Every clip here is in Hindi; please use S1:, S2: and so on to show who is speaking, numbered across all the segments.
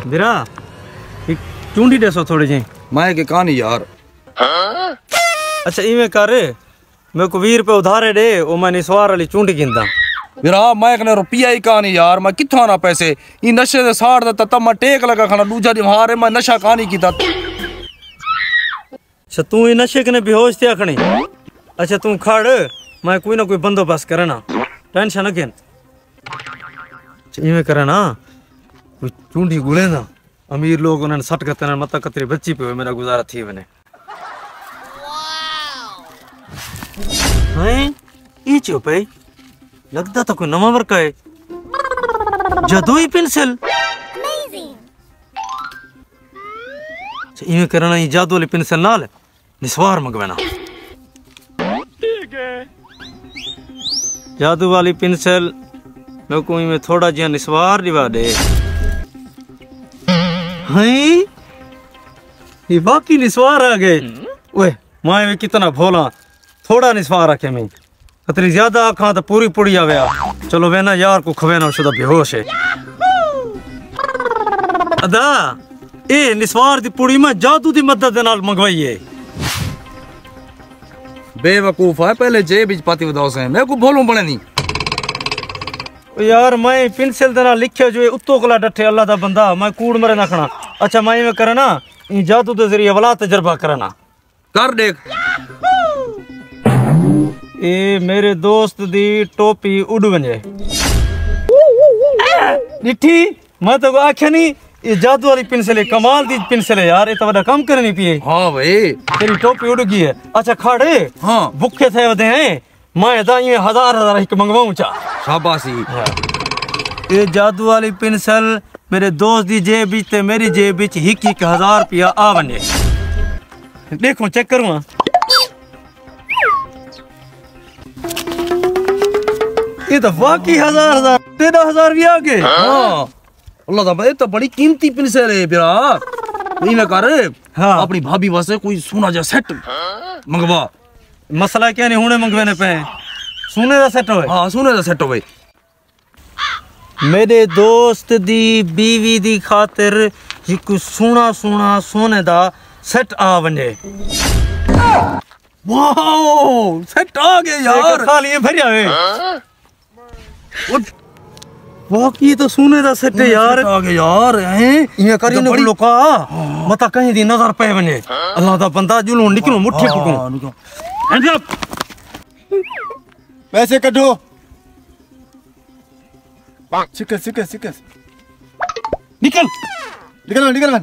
S1: बिरा एक चूंडी दसो थोड़ी जी
S2: मैं के कहानी यार।
S1: अच्छा इवें कर मेरे को 20 रुपए उधारे दे ओ मैं निस्वार वाली चूंडी गिनदा।
S2: मेरा मैं कने रुपया ही कहानी यार मैं किथों आना पैसे ई नशे दे साड़ दा तब मैं टेक लगा खाना दूजा दिन हारे मैं नशा कहानी कीता।
S1: अच्छा तू ही नशे कने बेहोश थे आखनी। अच्छा तू खड़ मैं कोई ना कोई बंदोबस्त करना टेंशन न घेन। इवें करे ना कोई चूंडी गुले ना अमीर लोग उन्हें सट करते ना मत कतरी बच्ची पे मेरा गुजारा थी बने। हैं ये चो पे लगता तो कोई नवा वर्क है जादुई पेंसिल। इवें करना ये जादू वाली पेंसिल नाल निस्वार मंगवाना। ठीक है जादू वाली पेंसिल मैं कोई में थोड़ा जिहा निस्वार दिवा दे। हैं ये बाकी निस्वार आ गए। ओए माए में कितना भोला थोड़ा निस्वार रखे मैं कतरी ज्यादा आखा तो पूरी पुड़ी आवे। चलो वे ना यार को खवे ना शुदा बेहोश है। अदा ए निस्वार दी पुड़ी में जादू दी मदद दे नाल मंगवाई है।
S2: बेवकूफ है पहले जेब विच पाती बताओ से मैं को बोलूं बने नहीं
S1: यार मैं पेंसिल दे नाल लिखे जो उत्तो कला डठे अल्लाह दा बंदा मैं कूड़ मरे ना खना। अच्छा मैं में करे ना ई जादू दे जरिए वाला तजर्बा करना
S2: कर देख।
S1: ए मेरे दोस्त दी टोपी उड़ वने डिठी मैं तो आख्या नहीं ये जादू वाली पेंसिल है कमाल दी पेंसिल है यार ये तो बड़ा काम करनी पिए।
S2: हां भाई
S1: तेरी टोपी उड़ गई है। अच्छा खड़े
S2: हां
S1: भूखे थे वदे हैं मैं दा ये हजार एक मंगवाऊं चा
S2: शाबाशी।
S1: ये जादू वाली पेंसिल मेरे दोस्त दी जेब विच ते मेरी जेब विच हिक 1000 रुपया आ वने। देखो चेक करूं ये तो वाकई 1000 13,000 भी आ गए।
S2: हां अल्लाह दा भाई तो बड़ी कीमती पेंसिल है बिरा नहीं मैं कर।
S1: हाँ
S2: अपनी भाभी वास्ते कोई सोना जा सेट मंगवा।
S1: मसला क्या नहीं हुने मंगवाने पे सोने दा सेट होए।
S2: हां सोने दा सेट होए।
S1: मेरे दोस्त दी बीवी दी खातिर एक सोना सोने दा सेट आ वने।
S2: वाओ सेट आ गया यार
S1: खाली ये भरिया है वाकई तो सोने दा सेट है यार।
S2: आ गया यार हैं
S1: ये करी न लोका मता कहीं दी नजर पे वने अल्लाह दा बंदा जुलून निकलो मुट्ठी कुटू हैंड अप
S3: पैसे कढो सिक्के निकल।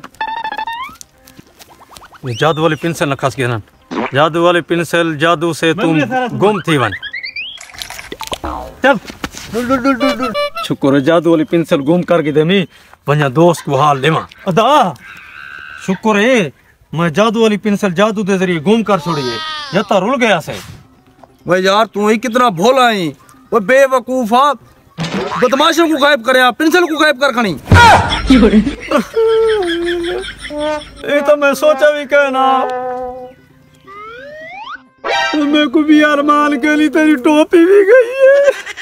S1: जादू वाली पेंसिल न खस गया जादू वाली पेंसिल जादू से तुम गुम थी वन। चल शुक्र है जादू वाली पेंसिल गुम करके दे मी वन्या दोस्त को हाल देवा। अदा शुक्र है मैं जादू वाली पेंसिल जादू दे जरिए गुम कर छोड़ी है या तो रुल गया से।
S2: भाई यार तू ही कितना भोला है वो बेवकूफा बदमाशों को गायब करे पेंसिल को गायब कर खनी।
S1: ये तो मैं सोचा भी कहना मेरे को भी यार मान के लिए तेरी टोपी भी गई है।